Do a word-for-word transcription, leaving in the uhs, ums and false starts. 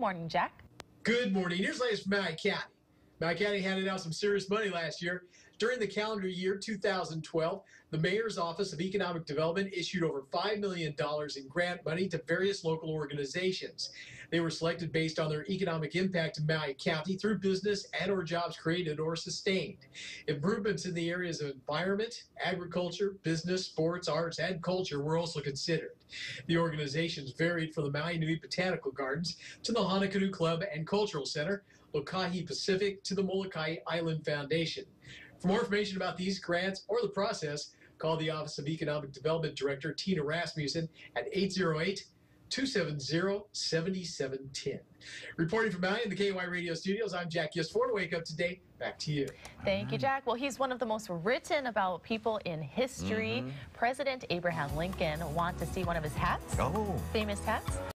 morning, Jack. Good morning. Here's the latest from Maui County. Maui County handed out some serious money last year. During the calendar year two thousand twelve, the Mayor's Office of Economic Development issued over five million dollars in grant money to various local organizations. They were selected based on their economic impact in Maui County through business and or jobs created or sustained. Improvements in the areas of environment, agriculture, business, sports, arts, and culture were also considered. The organizations varied from the Maui Nui Botanical Gardens to the Hanakanu Club and Cultural Center, Lokahi Pacific to the Molokai Island Foundation. For more information about these grants or the process, call the Office of Economic Development Director Tina Rasmussen at eight zero eight, two seven zero, seven seven one zero. Reporting from Maui in the K Y Radio studios, I'm Jack Yesford. Wake up today. Back to you. Thank you, Jack. Well, he's one of the most written about people in history. Mm-hmm. President Abraham Lincoln want to see one of his hats? Oh. Famous hats?